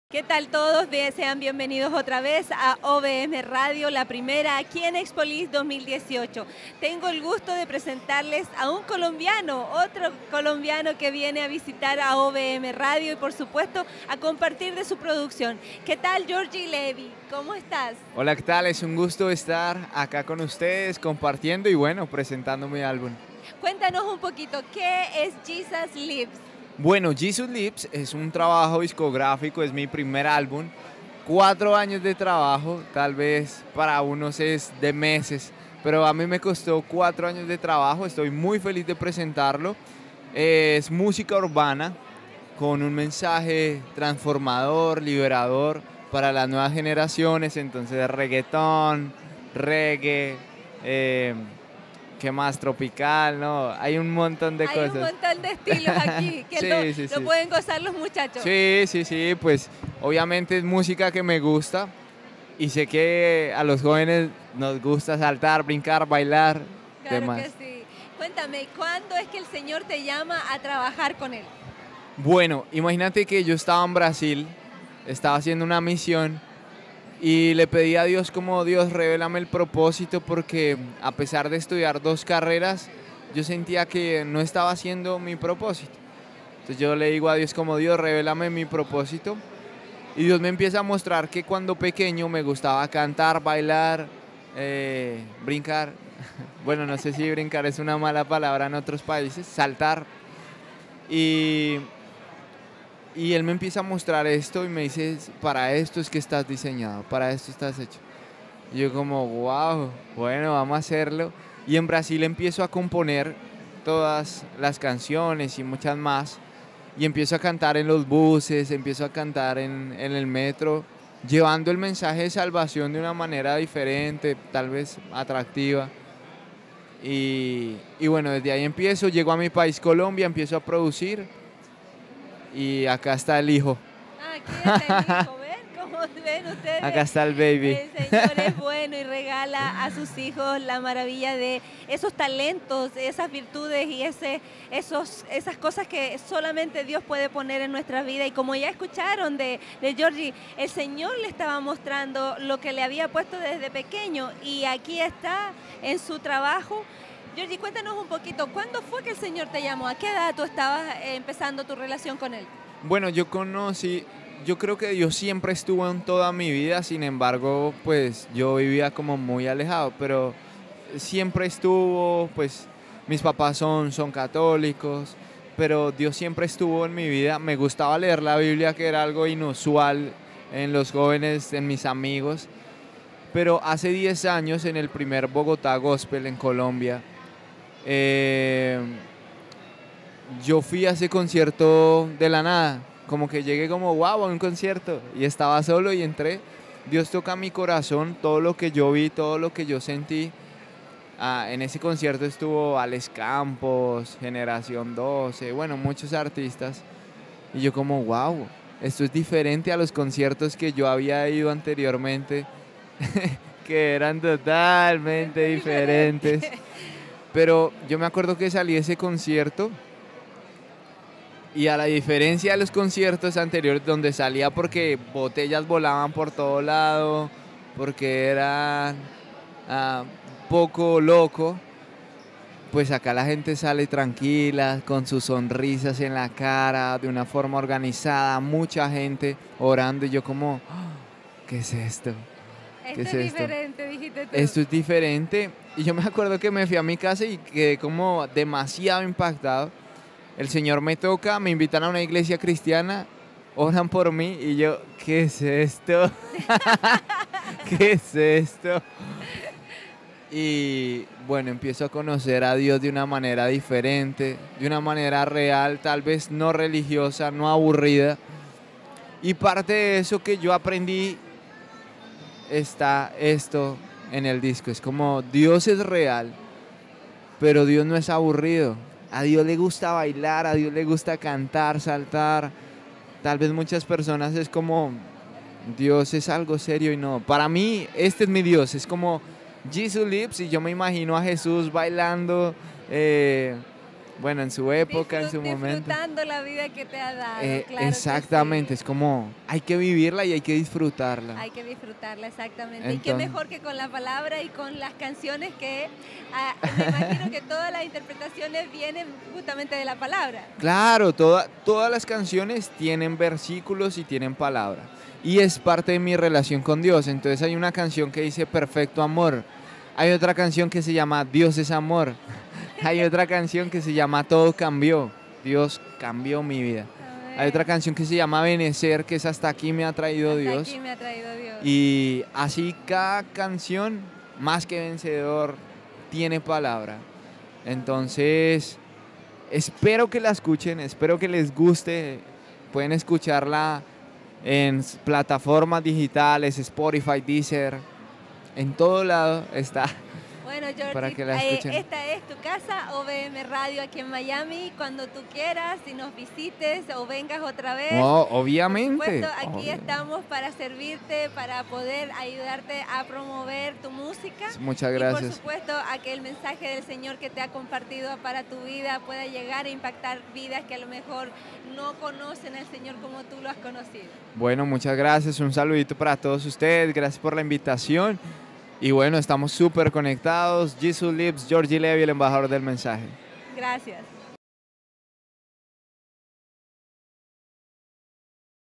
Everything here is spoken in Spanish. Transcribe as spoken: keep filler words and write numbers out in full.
¿Qué tal todos? Sean bienvenidos otra vez a O V M Radio, la primera aquí en Expolis dos mil dieciocho. Tengo el gusto de presentarles a un colombiano, otro colombiano que viene a visitar a O V M Radio y por supuesto a compartir de su producción. ¿Qué tal, Georgie Levy? ¿Cómo estás? Hola, ¿qué tal? Es un gusto estar acá con ustedes compartiendo y bueno, presentando mi álbum. Cuéntanos un poquito, ¿qué es Jesus Lives? Bueno, Jesus Lives es un trabajo discográfico, es mi primer álbum. Cuatro años de trabajo, tal vez para unos es de meses, pero a mí me costó cuatro años de trabajo. Estoy muy feliz de presentarlo. Es música urbana con un mensaje transformador, liberador para las nuevas generaciones. Entonces, reggaetón, reggae, eh, ¿qué más? Tropical, ¿no? Hay un montón de Hay cosas. Hay un montón de estilos aquí que sí, lo, sí, lo sí. pueden gozar los muchachos. Sí, sí, sí, pues obviamente es música que me gusta y sé que a los jóvenes nos gusta saltar, brincar, bailar, Claro demás. que sí. Cuéntame, ¿cuándo es que el Señor te llama a trabajar con Él? Bueno, imagínate que yo estaba en Brasil, estaba haciendo una misión y le pedí a Dios como Dios, revélame el propósito, porque a pesar de estudiar dos carreras, yo sentía que no estaba haciendo mi propósito. Entonces yo le digo a Dios como Dios, revélame mi propósito. Y Dios me empieza a mostrar que cuando pequeño me gustaba cantar, bailar, eh, brincar. Bueno, no sé si brincar es una mala palabra en otros países, saltar. Y, y Él me empieza a mostrar esto y me dice, para esto es que estás diseñado, para esto estás hecho. Y yo como, wow, bueno, vamos a hacerlo. Y en Brasil empiezo a componer todas las canciones y muchas más. Y empiezo a cantar en los buses, empiezo a cantar en, en el metro, llevando el mensaje de salvación de una manera diferente, tal vez atractiva. Y, y bueno, desde ahí empiezo, llego a mi país Colombia, empiezo a producir y acá está el hijo. Ah, aquí está el hijo, ¿ven? ¿Cómo ven ustedes? Acá está el baby. El Señor es bueno y regala a sus hijos la maravilla de esos talentos, esas virtudes y ese, esos, esas cosas que solamente Dios puede poner en nuestra vida. Y como ya escucharon de, de Georgie, el Señor le estaba mostrando lo que le había puesto desde pequeño y aquí está en su trabajo. Georgie, cuéntanos un poquito, ¿cuándo fue que el Señor te llamó? ¿A qué edad tú estabas eh, empezando tu relación con Él? Bueno, yo conocí, yo creo que Dios siempre estuvo en toda mi vida, sin embargo, pues yo vivía como muy alejado, pero siempre estuvo, pues mis papás son, son católicos, pero Dios siempre estuvo en mi vida. Me gustaba leer la Biblia, que era algo inusual en los jóvenes, en mis amigos, pero hace diez años en el primer Bogotá Gospel en Colombia, eh, yo fui a ese concierto de la nada, como que llegué como wow a un concierto y estaba solo y entré. Dios toca mi corazón, todo lo que yo vi, todo lo que yo sentí. Ah, en ese concierto estuvo Alex Campos, Generación doce, bueno, muchos artistas. Y yo como wow, esto es diferente a los conciertos que yo había ido anteriormente, que eran totalmente diferentes. Pero yo me acuerdo que salí de ese concierto y a la diferencia de los conciertos anteriores donde salía porque botellas volaban por todo lado, porque era uh, poco loco, pues acá la gente sale tranquila, con sus sonrisas en la cara, de una forma organizada, mucha gente orando y yo como, oh, ¿qué es esto? Esto es, es diferente, dijiste tú. Esto es diferente. Y yo me acuerdo que me fui a mi casa y quedé como demasiado impactado. El Señor me toca, me invitan a una iglesia cristiana, oran por mí y yo, ¿qué es esto? ¿Qué es esto? Y bueno, empiezo a conocer a Dios de una manera diferente, de una manera real, tal vez no religiosa, no aburrida. Y parte de eso que yo aprendí está esto en el disco. Es como Dios es real, pero Dios no es aburrido. A Dios le gusta bailar, a Dios le gusta cantar, saltar. Tal vez muchas personas es como Dios es algo serio y no. Para mí este es mi Dios, es como Jesus Lives y yo me imagino a Jesús bailando, eh, bueno, en su época, en Disfrut- su momento. Disfrutando la vida que te ha dado. Eh, claro que exactamente, sí. es como hay que vivirla y hay que disfrutarla. Hay que disfrutarla, exactamente. y qué Entonces- mejor que con la palabra y con las canciones que ah, me imagino que todas las interpretaciones vienen justamente de la palabra. Claro, toda- todas las canciones tienen versículos y tienen palabra. Y es parte de mi relación con Dios. Entonces hay una canción que dice Perfecto Amor. Hay otra canción que se llama Dios es Amor. Hay otra canción que se llama Todo cambió. Dios cambió mi vida. Hay otra canción que se llama Benecer, que es Hasta aquí me ha traído Hasta Dios. aquí me ha traído Dios. Y así cada canción, más que vencedor, tiene palabra. Entonces, espero que la escuchen, espero que les guste. Pueden escucharla en s- plataformas digitales, Spotify, Deezer, en todo lado está. Bueno, Georgie, para que la eh, escuchen. esta es tu casa, O V M Radio aquí en Miami. Cuando tú quieras, si nos visites o vengas otra vez. No, Por obviamente. supuesto, aquí obvio. estamos para servirte, para poder ayudarte a promover tu música. Muchas Y gracias. por supuesto, a que el mensaje del Señor que te ha compartido para tu vida pueda llegar a impactar vidas que a lo mejor no conocen al Señor como tú lo has conocido. Bueno, muchas gracias. Un saludito para todos ustedes. Gracias por la invitación. Y bueno, estamos súper conectados. Jesus Lives, Georgie Levy, el embajador del mensaje. Gracias.